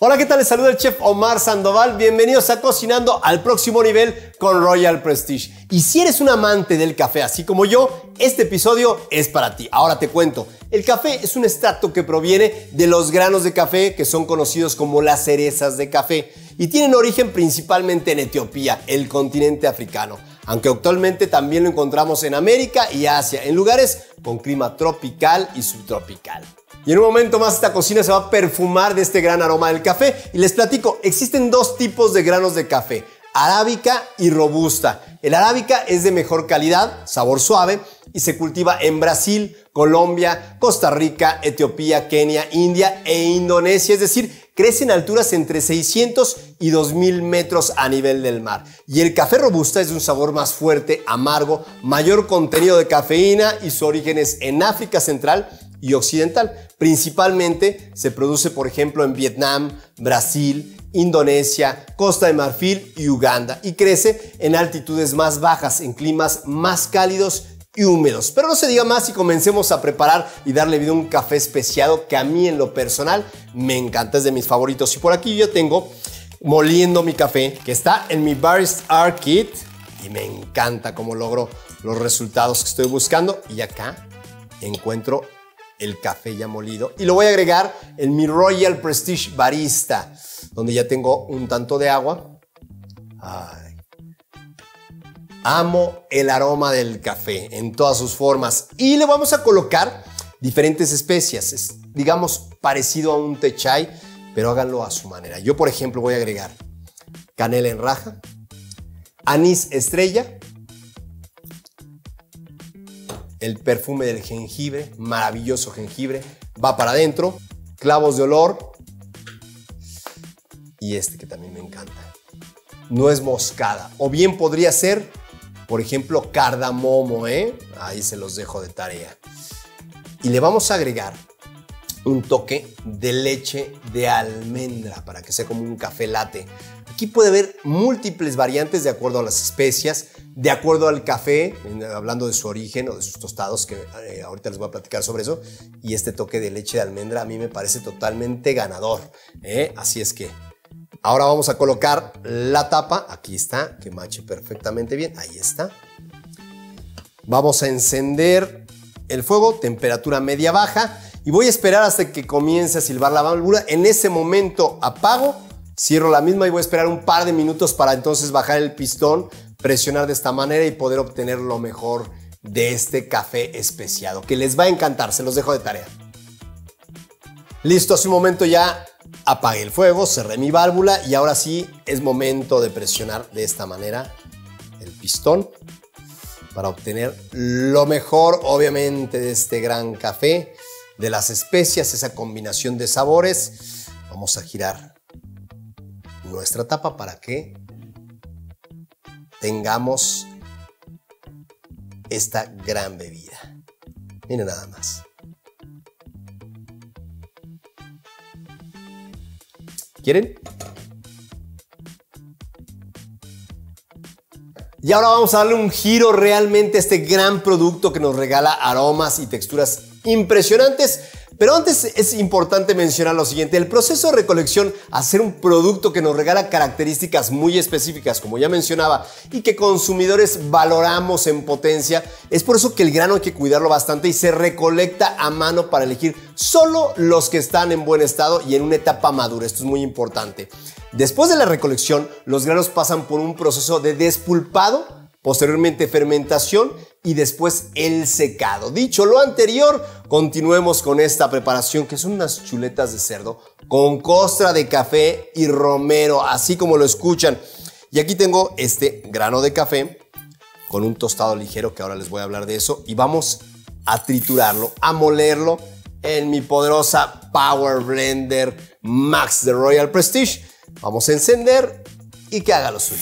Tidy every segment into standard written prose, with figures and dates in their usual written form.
Hola, ¿qué tal? Les saluda el chef Omar Sandoval. Bienvenidos a Cocinando al Próximo Nivel con Royal Prestige. Y si eres un amante del café, así como yo, este episodio es para ti. Ahora te cuento. El café es un extracto que proviene de los granos de café que son conocidos como las cerezas de café y tienen origen principalmente en Etiopía, el continente africano. Aunque actualmente también lo encontramos en América y Asia, en lugares con clima tropical y subtropical. Y en un momento más esta cocina se va a perfumar de este gran aroma del café. Y les platico, existen dos tipos de granos de café, arábica y robusta. El arábica es de mejor calidad, sabor suave y se cultiva en Brasil, Colombia, Costa Rica, Etiopía, Kenia, India e Indonesia. Es decir, crece en alturas entre 600 y 2000 metros a nivel del mar. Y el café robusta es de un sabor más fuerte, amargo, mayor contenido de cafeína y su origen es en África Central y Occidental. Principalmente se produce, por ejemplo, en Vietnam, Brasil, Indonesia, Costa de Marfil y Uganda y crece en altitudes más bajas, en climas más cálidos y húmedos. Pero no se diga más y comencemos a preparar y darle vida a un café especiado que a mí en lo personal me encanta, es de mis favoritos. Y por aquí yo tengo moliendo mi café que está en mi Barista Art Kit y me encanta cómo logro los resultados que estoy buscando. Y acá encuentro el café ya molido y lo voy a agregar en mi Royal Prestige Barista, donde ya tengo un tanto de agua. Ay, amo el aroma del café en todas sus formas y le vamos a colocar diferentes especias. Es, digamos, parecido a un té chai, pero háganlo a su manera. Yo, por ejemplo, voy a agregar canela en raja, anís estrella, el perfume del jengibre, maravilloso jengibre, va para adentro, clavos de olor y este que también me encanta, nuez moscada, o bien podría ser, por ejemplo, cardamomo, ahí se los dejo de tarea. Y le vamos a agregar un toque de leche de almendra para que sea como un café latte. Aquí puede haber múltiples variantes de acuerdo a las especias, de acuerdo al café, hablando de su origen o de sus tostados, que ahorita les voy a platicar sobre eso. Y este toque de leche de almendra a mí me parece totalmente ganador. Así es que ahora vamos a colocar la tapa. Aquí está, que mache perfectamente bien. Ahí está. Vamos a encender el fuego, temperatura media-baja. Y voy a esperar hasta que comience a silbar la válvula. En ese momento apago, cierro la misma y voy a esperar un par de minutos para entonces bajar el pistón, presionar de esta manera y poder obtener lo mejor de este café especiado, que les va a encantar, se los dejo de tarea. Listo, hace un momento ya apagué el fuego, cerré mi válvula y ahora sí es momento de presionar de esta manera el pistón para obtener lo mejor, obviamente, de este gran café, de las especias, esa combinación de sabores. Vamos a girar nuestra tapa para que tengamos esta gran bebida. Miren nada más. ¿Quieren? Y ahora vamos a darle un giro realmente a este gran producto que nos regala aromas y texturas impresionantes. Pero antes es importante mencionar lo siguiente, el proceso de recolección, hacer un producto que nos regala características muy específicas, como ya mencionaba, y que consumidores valoramos en potencia, es por eso que el grano hay que cuidarlo bastante y se recolecta a mano para elegir solo los que están en buen estado y en una etapa madura. Esto es muy importante. Después de la recolección, los granos pasan por un proceso de despulpado, posteriormente fermentación y después el secado. Dicho lo anterior, continuemos con esta preparación que son unas chuletas de cerdo con costra de café y romero, así como lo escuchan. Y aquí tengo este grano de café con un tostado ligero que ahora les voy a hablar de eso y vamos a triturarlo, a molerlo en mi poderosa Power Blender Max de Royal Prestige. Vamos a encender y que haga lo suyo.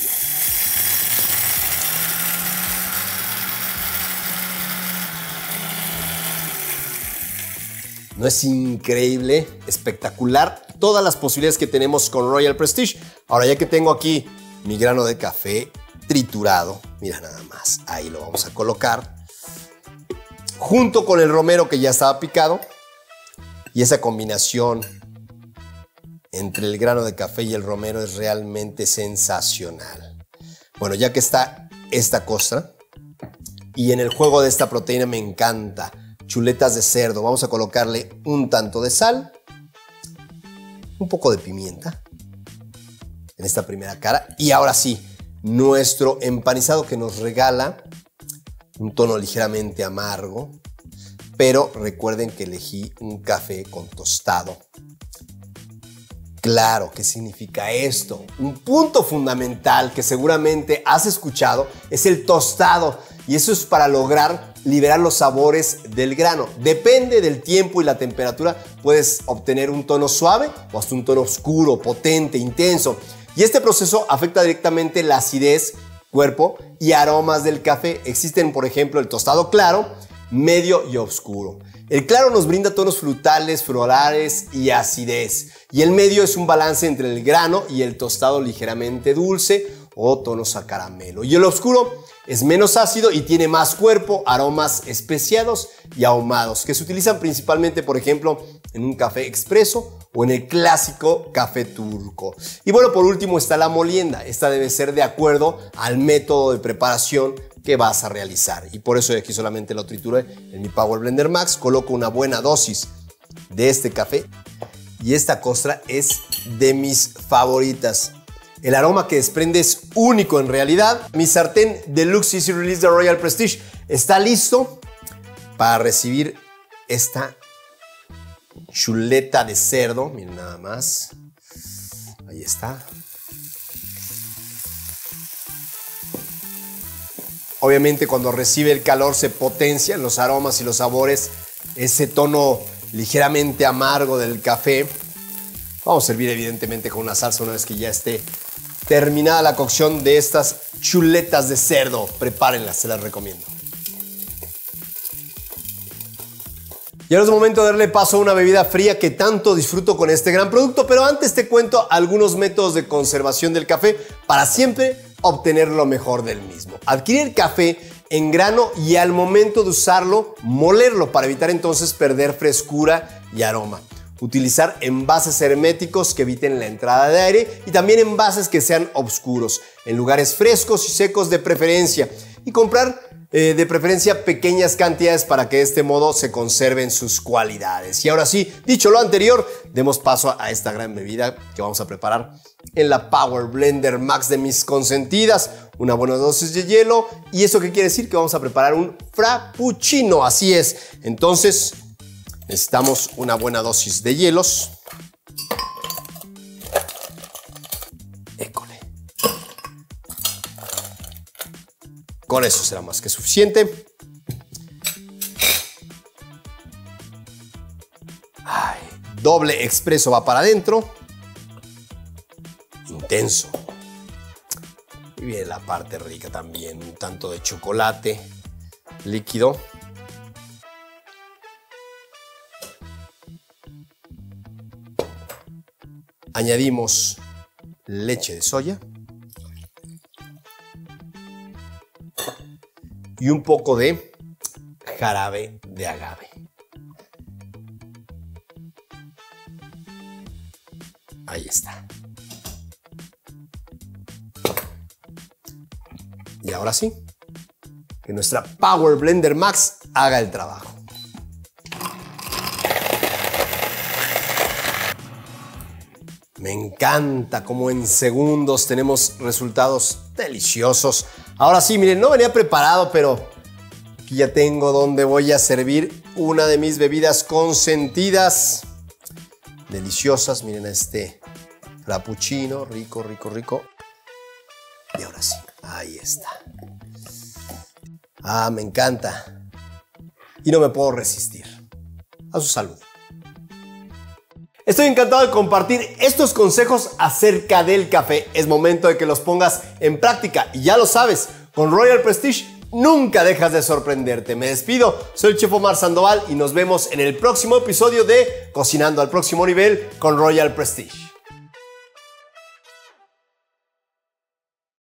¿No es increíble, espectacular, todas las posibilidades que tenemos con Royal Prestige? Ahora, ya que tengo aquí mi grano de café triturado, mira nada más, ahí lo vamos a colocar junto con el romero que ya estaba picado y esa combinación entre el grano de café y el romero es realmente sensacional. Bueno, ya que está esta costra y en el juego de esta proteína me encanta, chuletas de cerdo, vamos a colocarle un tanto de sal, un poco de pimienta en esta primera cara y ahora sí, nuestro empanizado que nos regala un tono ligeramente amargo, pero recuerden que elegí un café con tostado. Claro, ¿qué significa esto? Un punto fundamental que seguramente has escuchado es el tostado y eso es para lograr liberar los sabores del grano. Depende del tiempo y la temperatura, puedes obtener un tono suave o hasta un tono oscuro, potente, intenso. Y este proceso afecta directamente la acidez, cuerpo y aromas del café. Existen, por ejemplo, el tostado claro, medio y oscuro. El claro nos brinda tonos frutales, florales y acidez. Y el medio es un balance entre el grano y el tostado ligeramente dulce o tonos a caramelo. Y el oscuro es menos ácido y tiene más cuerpo, aromas especiados y ahumados, que se utilizan principalmente, por ejemplo, en un café expreso o en el clásico café turco. Y bueno, por último está la molienda. Esta debe ser de acuerdo al método de preparación que vas a realizar. Y por eso aquí solamente lo trituré en mi Power Blender Max. Coloco una buena dosis de este café y esta costra es de mis favoritas. El aroma que desprende es único en realidad. Mi sartén Deluxe Easy Release de Royal Prestige está listo para recibir esta chuleta de cerdo. Miren nada más. Ahí está. Obviamente cuando recibe el calor se potencian los aromas y los sabores. Ese tono ligeramente amargo del café. Vamos a servir evidentemente con una salsa una vez que ya esté terminada la cocción de estas chuletas de cerdo. Prepárenlas, se las recomiendo. Y ahora es momento de darle paso a una bebida fría que tanto disfruto con este gran producto, pero antes te cuento algunos métodos de conservación del café para siempre obtener lo mejor del mismo. Adquirir café en grano y al momento de usarlo, molerlo para evitar entonces perder frescura y aroma. Utilizar envases herméticos que eviten la entrada de aire y también envases que sean oscuros, en lugares frescos y secos de preferencia. Y comprar de preferencia pequeñas cantidades para que de este modo se conserven sus cualidades. Y ahora sí, dicho lo anterior, demos paso a esta gran bebida que vamos a preparar en la Power Blender Max de mis consentidas. Una buena dosis de hielo. ¿Y eso qué quiere decir? Que vamos a preparar un frappuccino. Así es. Entonces necesitamos una buena dosis de hielos. École. Con eso será más que suficiente. Ay, doble expreso va para adentro. Intenso. Y viene la parte rica también. Un tanto de chocolate líquido. Añadimos leche de soya y un poco de jarabe de agave. Ahí está. Y ahora sí, que nuestra Power Blender Max haga el trabajo. Me encanta cómo en segundos tenemos resultados deliciosos. Ahora sí, miren, no venía preparado, pero aquí ya tengo donde voy a servir una de mis bebidas consentidas. Deliciosas, miren este frappuccino, rico, rico, rico. Y ahora sí, ahí está. Ah, me encanta. Y no me puedo resistir. A su salud. Estoy encantado de compartir estos consejos acerca del café. Es momento de que los pongas en práctica y ya lo sabes, con Royal Prestige nunca dejas de sorprenderte. Me despido, soy el Chef Omar Sandoval y nos vemos en el próximo episodio de Cocinando al Próximo Nivel con Royal Prestige.